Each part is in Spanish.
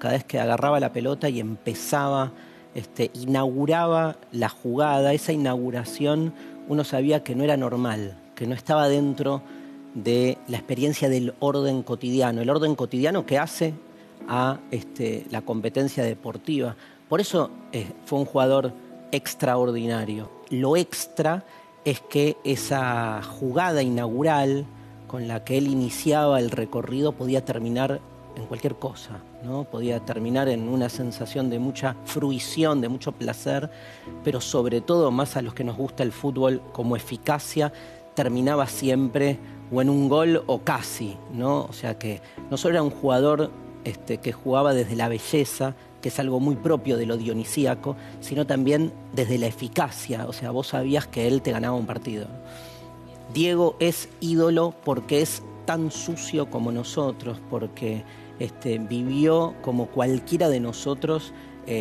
cada vez que agarraba la pelota y empezaba, inauguraba la jugada, esa inauguración uno sabía que no era normal, que no estaba dentro de la experiencia del orden cotidiano, el orden cotidiano que hace a la competencia deportiva. Por eso fue un jugador extraordinario. Lo extra es que esa jugada inaugural con la que él iniciaba el recorrido podía terminar en cualquier cosa, ¿no? Podía terminar en una sensación de mucha fruición, de mucho placer, pero sobre todo, más a los que nos gusta el fútbol, como eficacia, terminaba siempre o en un gol o casi, ¿no? O sea que no solo era un jugador que jugaba desde la belleza, que es algo muy propio de lo dionisíaco, sino también desde la eficacia. O sea, vos sabías que él te ganaba un partido. Diego es ídolo porque es tan sucio como nosotros, porque vivió como cualquiera de nosotros,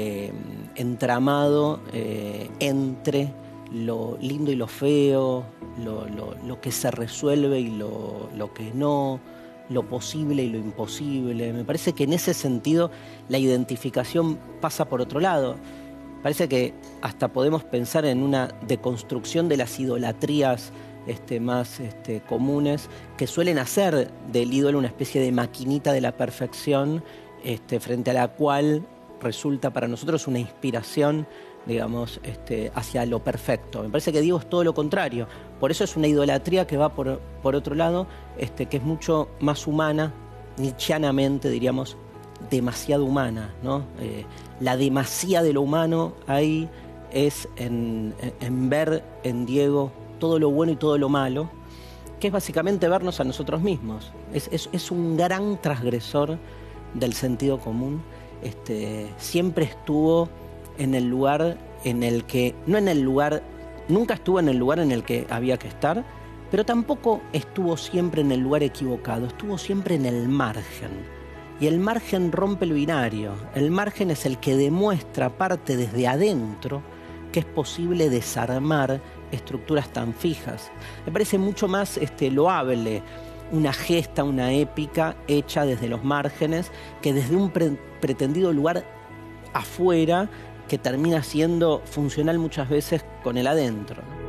entramado entre lo lindo y lo feo, lo que se resuelve y lo que no, lo posible y lo imposible. Me parece que en ese sentido la identificación pasa por otro lado. Parece que hasta podemos pensar en una deconstrucción de las idolatrías más comunes, que suelen hacer del ídolo una especie de maquinita de la perfección, frente a la cual resulta para nosotros una inspiración, digamos, hacia lo perfecto. Me parece que Diego es todo lo contrario. Por eso es una idolatría que va por otro lado, que es mucho más humana, nietzscheanamente diríamos, demasiado humana, ¿no? La demasía de lo humano ahí es en ver en Diego todo lo bueno y todo lo malo, que es básicamente vernos a nosotros mismos. Es un gran transgresor del sentido común. Siempre estuvo en el lugar en el que, nunca estuvo en el lugar en el que había que estar, pero tampoco estuvo siempre en el lugar equivocado, estuvo siempre en el margen. Y el margen rompe el binario. El margen es el que demuestra, parte desde adentro, que es posible desarmar estructuras tan fijas. Me parece mucho más loable una gesta, una épica hecha desde los márgenes que desde un pretendido lugar afuera que termina siendo funcional muchas veces con el adentro, ¿no?